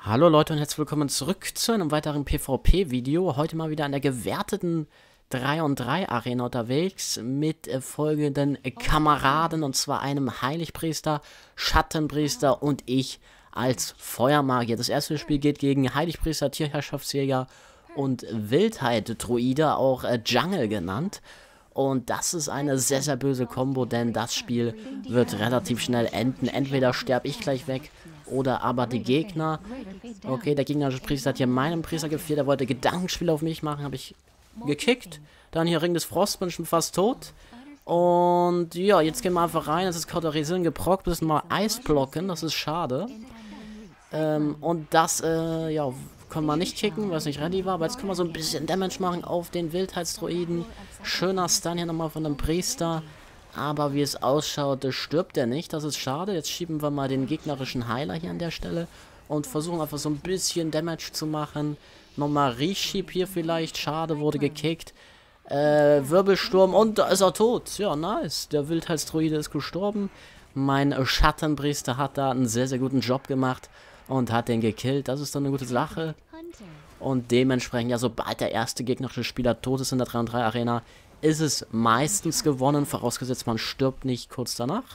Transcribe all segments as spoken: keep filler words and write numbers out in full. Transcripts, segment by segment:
Hallo Leute und herzlich willkommen zurück zu einem weiteren PvP-Video. Heute mal wieder an der gewerteten drei und drei Arena unterwegs mit äh, folgenden äh, Kameraden, und zwar einem Heiligpriester, Schattenpriester und ich als Feuermagier. Das erste Spiel geht gegen Heiligpriester, Tierherrschaftsjäger und Wildheit-Druide, auch äh, Jungle genannt. Und das ist eine sehr, sehr böse Kombo, denn das Spiel wird relativ schnell enden. Entweder sterbe ich gleich weg oder aber die Gegner. Okay, der gegnerische Priester hat hier meinem Priester gefehlt. Er wollte Gedankenspiel auf mich machen, habe ich gekickt. Dann hier Ring des Frosts, bin schon fast tot. Und ja, jetzt gehen wir einfach rein. Es ist Kauterisieren geprockt, müssen mal Eis blocken, das ist schade. Ähm, und das, äh, ja, können wir nicht kicken, weil es nicht ready war. Aber jetzt können wir so ein bisschen Damage machen auf den Wildheitsdruiden. Schöner Stun hier nochmal von dem Priester. Aber wie es ausschaut, stirbt er nicht. Das ist schade. Jetzt schieben wir mal den gegnerischen Heiler hier an der Stelle. Und versuchen einfach so ein bisschen Damage zu machen. Nochmal Reshieb hier vielleicht. Schade, wurde gekickt. Äh, Wirbelsturm und da ist er tot. Ja, nice. Der Wildheitsdruide ist gestorben. Mein Schattenpriester hat da einen sehr, sehr guten Job gemacht. Und hat den gekillt. Das ist doch eine gute Sache. Und dementsprechend, ja, sobald der erste gegnerische Spieler tot ist in der drei und drei Arena, ist es meistens gewonnen, vorausgesetzt man stirbt nicht kurz danach.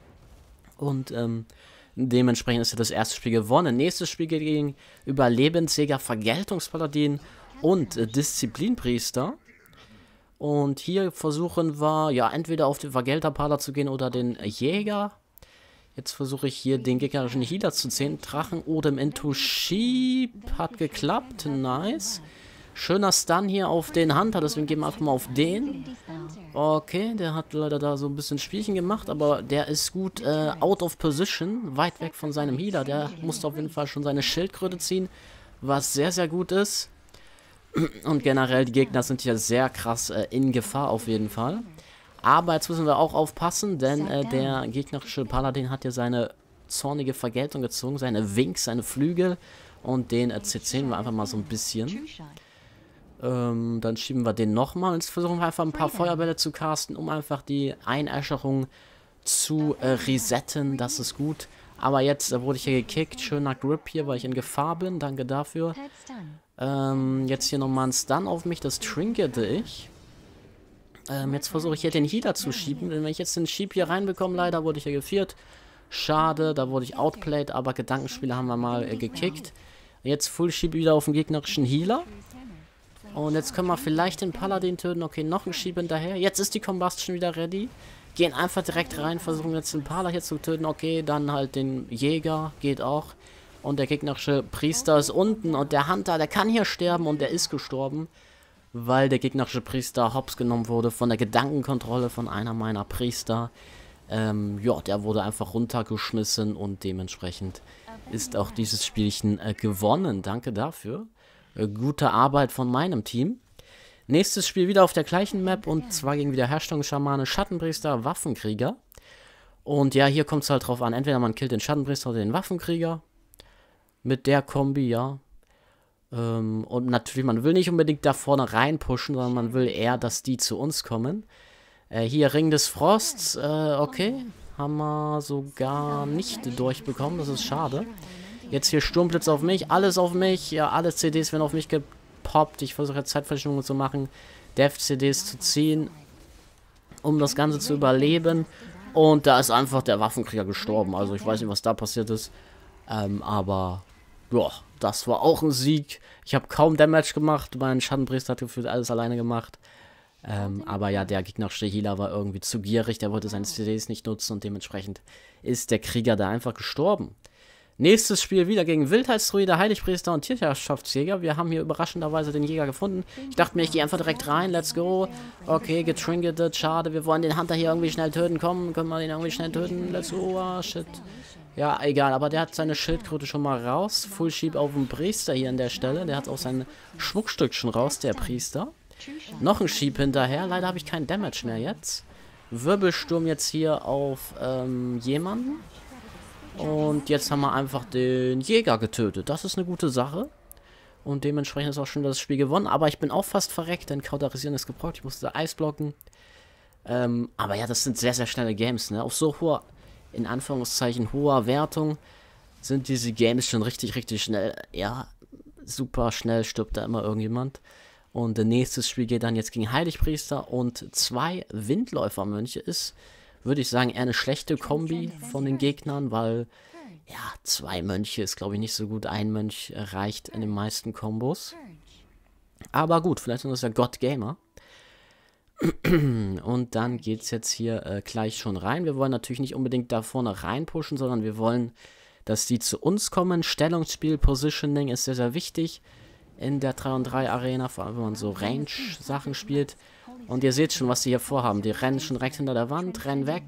Und ähm, dementsprechend ist ja das erste Spiel gewonnen. Nächstes Spiel geht gegen Überlebensjäger, Vergeltungspaladin und äh, Disziplinpriester. Und hier versuchen wir, ja, entweder auf den Vergelterpader zu gehen oder den Jäger. Jetzt versuche ich hier den gegnerischen Healer zu ziehen. Drachen Odem into Sheep. Hat geklappt. Nice. Schöner Stun hier auf den Hunter. Deswegen gehen wir einfach mal auf den. Okay, der hat leider da so ein bisschen Spielchen gemacht. Aber der ist gut äh, out of position. Weit weg von seinem Healer. Der musste auf jeden Fall schon seine Schildkröte ziehen. Was sehr, sehr gut ist. Und generell, die Gegner sind hier sehr krass äh, in Gefahr auf jeden Fall. Aber jetzt müssen wir auch aufpassen, denn äh, der gegnerische Paladin hat ja seine zornige Vergeltung gezogen, seine Winks, seine Flügel, und den äh, C C wir einfach mal so ein bisschen. Ähm, dann schieben wir den nochmal und jetzt versuchen wir einfach ein paar Feuerbälle zu casten, um einfach die Einäscherung zu äh, resetten, das ist gut. Aber jetzt äh, wurde ich hier gekickt, schöner Grip hier, weil ich in Gefahr bin, danke dafür. Ähm, jetzt hier nochmal ein Stun auf mich, das trinkete ich. Ähm, jetzt versuche ich hier den Healer zu schieben, denn wenn ich jetzt den Schieb hier reinbekomme, leider wurde ich hier geviert. Schade, da wurde ich outplayed, aber Gedankenspiele haben wir mal äh, gekickt. Jetzt Full Schieb wieder auf den gegnerischen Healer. Und jetzt können wir vielleicht den Paladin töten. Okay, noch ein Schieb hinterher. Jetzt ist die Combustion wieder ready. Gehen einfach direkt rein, versuchen jetzt den Paladin hier zu töten. Okay, dann halt den Jäger, geht auch. Und der gegnerische Priester ist unten und der Hunter, der kann hier sterben und der ist gestorben. Weil der gegnerische Priester hops genommen wurde von der Gedankenkontrolle von einer meiner Priester. Ähm, ja, der wurde einfach runtergeschmissen und dementsprechend ist auch dieses Spielchen äh, gewonnen. Danke dafür. Äh, gute Arbeit von meinem Team. Nächstes Spiel wieder auf der gleichen Map und zwar gegen Wiederherstellungsschamane, Schattenpriester, Waffenkrieger. Und ja, hier kommt es halt drauf an, entweder man killt den Schattenpriester oder den Waffenkrieger. Mit der Kombi, ja. Ähm, und natürlich, man will nicht unbedingt da vorne reinpushen, sondern man will eher, dass die zu uns kommen. Äh, hier Ring des Frosts, äh, okay. Haben wir sogar nicht durchbekommen, das ist schade. Jetzt hier Sturmblitz auf mich, alles auf mich. Ja, alle C Ds werden auf mich gepoppt. Ich versuche jetzt Zeitverschiebung zu machen, Death-C Ds zu ziehen, um das Ganze zu überleben. Und da ist einfach der Waffenkrieger gestorben. Also ich weiß nicht, was da passiert ist. Ähm, aber... ja, das war auch ein Sieg. Ich habe kaum Damage gemacht. Mein Schattenpriester hat gefühlt alles alleine gemacht. Ähm, aber ja, der gegnerische Healer war irgendwie zu gierig. Der wollte seine C Ds nicht nutzen und dementsprechend ist der Krieger da einfach gestorben. Nächstes Spiel wieder gegen Wildheitsdruide, Heiligpriester und Tierherrschaftsjäger. Wir haben hier überraschenderweise den Jäger gefunden. Ich dachte mir, ich gehe einfach direkt rein. Let's go. Okay, getrinketet. Schade, wir wollen den Hunter hier irgendwie schnell töten. Komm, können wir den irgendwie schnell töten. Let's go. Oh, shit. Ja, egal, aber der hat seine Schildkröte schon mal raus. Full Schieb auf den Priester hier an der Stelle. Der hat auch sein Schmuckstück schon raus, der Priester. Noch ein Schieb hinterher. Leider habe ich keinen Damage mehr jetzt. Wirbelsturm jetzt hier auf ähm, jemanden. Und jetzt haben wir einfach den Jäger getötet. Das ist eine gute Sache. Und dementsprechend ist auch schon das Spiel gewonnen. Aber ich bin auch fast verreckt, denn Kauterisieren ist gebraucht. Ich musste Eis blocken. Ähm, aber ja, das sind sehr, sehr schnelle Games, ne? Auf so hoher, in Anführungszeichen, hoher Wertung sind diese Games schon richtig, richtig schnell. Ja, super schnell stirbt da immer irgendjemand. Und das nächste Spiel geht dann jetzt gegen Heiligpriester und zwei Windläufermönche. Ist, würde ich sagen, eher eine schlechte Kombi von den Gegnern, weil, ja, zwei Mönche ist, glaube ich, nicht so gut. Ein Mönch reicht in den meisten Kombos. Aber gut, vielleicht ist das ja God Gamer. Und dann geht es jetzt hier äh, gleich schon rein. Wir wollen natürlich nicht unbedingt da vorne reinpushen, sondern wir wollen, dass die zu uns kommen. Stellungsspiel, Positioning ist sehr, sehr wichtig in der drei und drei Arena, vor allem wenn man so Range-Sachen spielt. Und ihr seht schon, was sie hier vorhaben. Die rennen schon direkt hinter der Wand, rennen weg.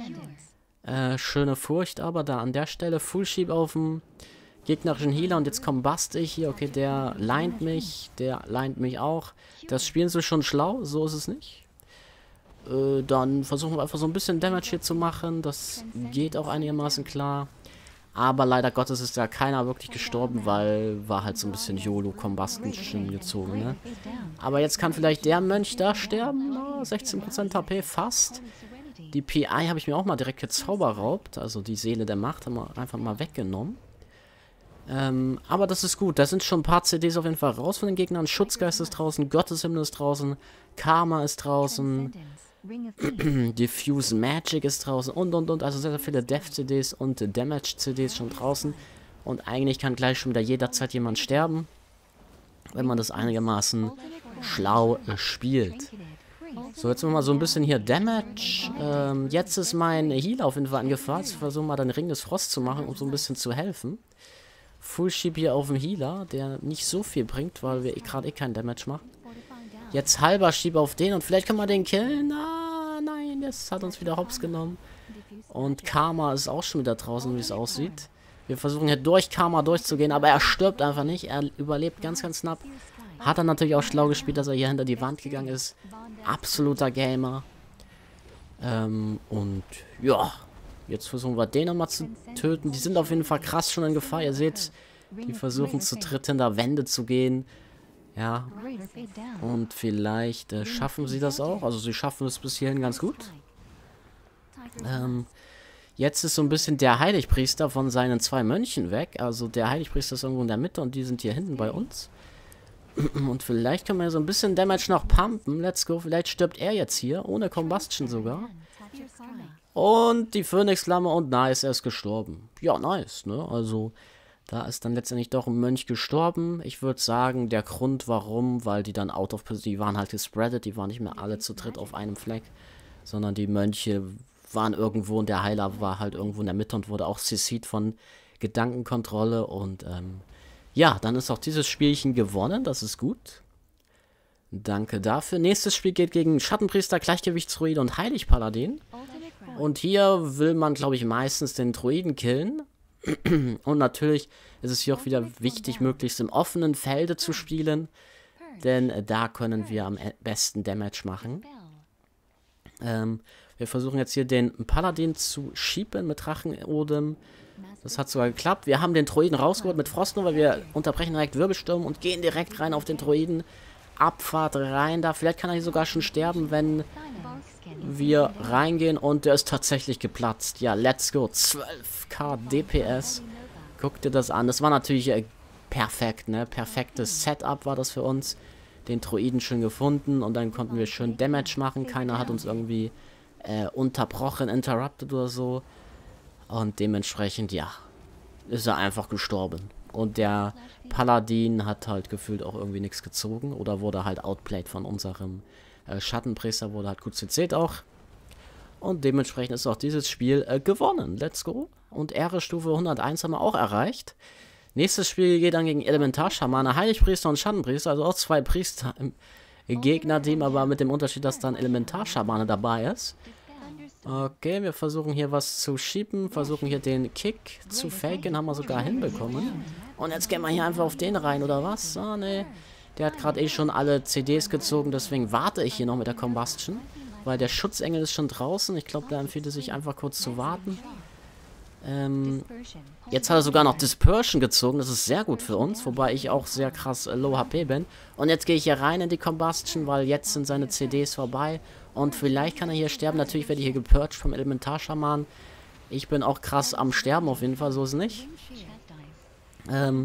Äh, schöne Furcht aber da an der Stelle. Fullsheep auf dem gegnerischen Healer und jetzt kommt ich hier. Okay, der leint mich, der leint mich auch. Das spielen sie schon schlau, so ist es nicht. Äh, dann versuchen wir einfach so ein bisschen Damage hier zu machen. Das geht auch einigermaßen klar. Aber leider Gottes ist da keiner wirklich gestorben, weil war halt so ein bisschen YOLO-Combustion gezogen, ne? Aber jetzt kann vielleicht der Mönch da sterben. Oh, sechzehn Prozent H P, fast. Die P I habe ich mir auch mal direkt gezauberraubt. Also die Seele der Macht haben wir einfach mal weggenommen. Ähm, aber das ist gut. Da sind schon ein paar C Ds auf jeden Fall raus von den Gegnern. Schutzgeist ist draußen, Gotteshimmel ist draußen, Karma ist draußen. Diffuse Magic ist draußen und und und, also sehr, sehr viele Death-C Ds und Damage-C Ds schon draußen. Und eigentlich kann gleich schon wieder jederzeit jemand sterben, wenn man das einigermaßen schlau äh, spielt. So, jetzt machen wir mal so ein bisschen hier Damage. Ähm, jetzt ist mein Healer auf jeden Fall angefasst. Ich versuche mal den Ring des Frosts zu machen, um so ein bisschen zu helfen. Fullsheep hier auf dem Healer, der nicht so viel bringt, weil wir gerade eh keinen Damage machen. Jetzt halber Schieb auf den und vielleicht können wir den killen. Ah, nein, das hat uns wieder hops genommen. Und Karma ist auch schon wieder draußen, wie es aussieht. Wir versuchen hier durch Karma durchzugehen, aber er stirbt einfach nicht. Er überlebt ganz, ganz knapp. Hat er natürlich auch schlau gespielt, dass er hier hinter die Wand gegangen ist. Absoluter Gamer. Ähm, und ja, jetzt versuchen wir den nochmal zu töten. Die sind auf jeden Fall krass schon in Gefahr. Ihr seht, die versuchen zu dritt hinter Wände zu gehen. Ja, und vielleicht äh, schaffen sie das auch. Also sie schaffen es bis hierhin ganz gut. Ähm, jetzt ist so ein bisschen der Heiligpriester von seinen zwei Mönchen weg. Also der Heiligpriester ist irgendwo in der Mitte und die sind hier hinten bei uns. Und vielleicht können wir so ein bisschen Damage noch pumpen. Let's go. Vielleicht stirbt er jetzt hier, ohne Combustion sogar. Und die Phönixflamme und nice, er ist gestorben. Ja, nice, ne? Also da ist dann letztendlich doch ein Mönch gestorben. Ich würde sagen, der Grund warum, weil die dann out of position, die waren halt gespreadet, die waren nicht mehr alle zu dritt auf einem Fleck, sondern die Mönche waren irgendwo und der Heiler war halt irgendwo in der Mitte und wurde auch C C'd von Gedankenkontrolle und ähm, ja, dann ist auch dieses Spielchen gewonnen, das ist gut. Danke dafür. Nächstes Spiel geht gegen Schattenpriester, Gleichgewichtsdruid und Heiligpaladin. Und hier will man, glaube ich, meistens den Druiden killen. Und natürlich ist es hier auch wieder wichtig, möglichst im offenen Felde zu spielen, denn äh, da können wir am besten Damage machen. Ähm, wir versuchen jetzt hier den Paladin zu schieben mit Drachenodem. Das hat sogar geklappt. Wir haben den Druiden rausgeholt mit Frostnova. Wir unterbrechen direkt Wirbelsturm und gehen direkt rein auf den Druiden. Abfahrt rein da. Vielleicht kann er hier sogar schon sterben, wenn wir reingehen und der ist tatsächlich geplatzt. Ja, let's go. zwölf K D P S. Guck dir das an. Das war natürlich äh, perfekt, ne? Perfektes Setup war das für uns. Den Druiden schön gefunden und dann konnten wir schön Damage machen. Keiner hat uns irgendwie äh, unterbrochen, interrupted oder so. Und dementsprechend, ja, ist er einfach gestorben. Und der Paladin hat halt gefühlt auch irgendwie nichts gezogen oder wurde halt outplayed von unserem äh, Schattenpriester, wurde halt gut C C'd auch. Und dementsprechend ist auch dieses Spiel äh, gewonnen. Let's go. Und Ehre-Stufe hunderteins haben wir auch erreicht. Nächstes Spiel geht dann gegen Elementarschamane, Heiligpriester und Schattenpriester, also auch zwei Priester im Gegnerteam, aber mit dem Unterschied, dass dann Elementarschamane dabei ist. Okay, wir versuchen hier was zu schieben, versuchen hier den Kick zu faken, haben wir sogar hinbekommen. Und jetzt gehen wir hier einfach auf den rein, oder was? Ah, ne. Der hat gerade eh schon alle C Ds gezogen, deswegen warte ich hier noch mit der Combustion. Weil der Schutzengel ist schon draußen. Ich glaube, da empfiehlt es sich einfach kurz zu warten. Ähm, jetzt hat er sogar noch Dispersion gezogen. Das ist sehr gut für uns. Wobei ich auch sehr krass äh, low H P bin. Und jetzt gehe ich hier rein in die Combustion, weil jetzt sind seine C Ds vorbei. Und vielleicht kann er hier sterben. Natürlich werde ich hier gepurged vom Elementarschaman. Ich bin auch krass am Sterben auf jeden Fall, so ist es nicht. Ähm,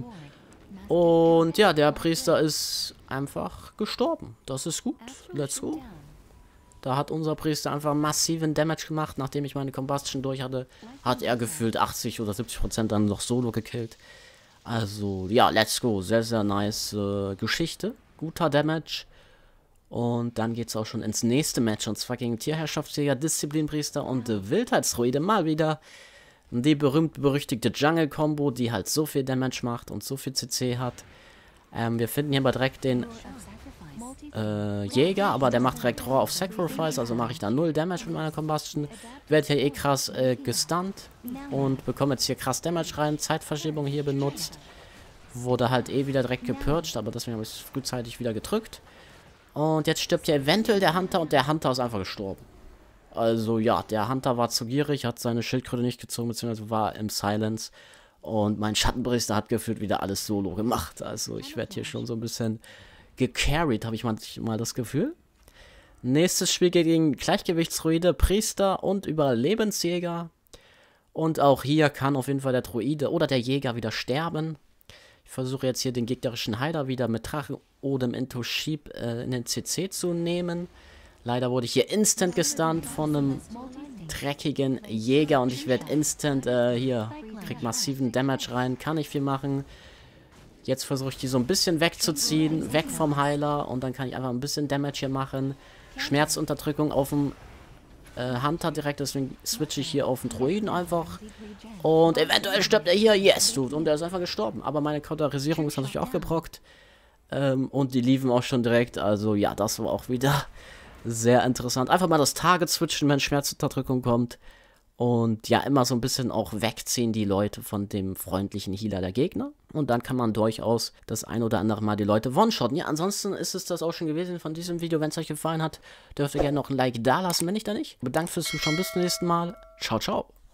und ja, der Priester ist einfach gestorben. Das ist gut. Let's go. Da hat unser Priester einfach massiven Damage gemacht. Nachdem ich meine Combustion durch hatte, hat er gefühlt achtzig oder siebzig Prozent dann noch solo gekillt. Also, ja, let's go. Sehr, sehr nice äh, Geschichte. Guter Damage. Und dann geht es auch schon ins nächste Match. Und zwar gegen Tierherrschaftsjäger, Disziplinpriester und äh, Wildheitsdruide. Mal wieder die berühmt-berüchtigte Jungle-Kombo, die halt so viel Damage macht und so viel C C hat. Ähm, wir finden hier aber direkt den äh, Jäger, aber der macht direkt Raw of Sacrifice, also mache ich da null Damage mit meiner Combustion. Werde hier eh krass äh, gestunt und bekomme jetzt hier krass Damage rein. Zeitverschiebung hier benutzt. Wurde halt eh wieder direkt gepurcht, aber deswegen habe ich es frühzeitig wieder gedrückt. Und jetzt stirbt hier eventuell der Hunter und der Hunter ist einfach gestorben. Also ja, der Hunter war zu gierig, hat seine Schildkröte nicht gezogen, beziehungsweise war im Silence. Und mein Schattenpriester hat gefühlt wieder alles solo gemacht. Also ich werde hier schon so ein bisschen gecarried, habe ich manchmal das Gefühl. Nächstes Spiel geht gegen Gleichgewichtsdruide, Priester und Überlebensjäger. Und auch hier kann auf jeden Fall der Druide oder der Jäger wieder sterben. Ich versuche jetzt hier den gegnerischen Heiler wieder mit Drachenodem into Sheep äh, in den C C zu nehmen. Leider wurde ich hier instant gestunt von einem dreckigen Jäger und ich werde instant äh, hier, krieg massiven Damage rein, kann nicht viel machen. Jetzt versuche ich die so ein bisschen wegzuziehen, weg vom Heiler und dann kann ich einfach ein bisschen Damage hier machen. Schmerzunterdrückung auf dem äh, Hunter direkt, deswegen switche ich hier auf den Druiden einfach. Und eventuell stirbt er hier, yes, dude, und er ist einfach gestorben. Aber meine Kauterisierung ist natürlich auch gebrockt. Ähm, und die liefen auch schon direkt, also ja, das war auch wieder sehr interessant. Einfach mal das Target switchen, wenn Schmerzunterdrückung kommt. Und ja, immer so ein bisschen auch wegziehen die Leute von dem freundlichen Healer der Gegner. Und dann kann man durchaus das ein oder andere Mal die Leute one-shotten. Ja, ansonsten ist es das auch schon gewesen von diesem Video. Wenn es euch gefallen hat, dürft ihr gerne noch ein Like da lassen, wenn nicht, dann nicht. Bedankt fürs Zuschauen, bis zum nächsten Mal. Ciao, ciao.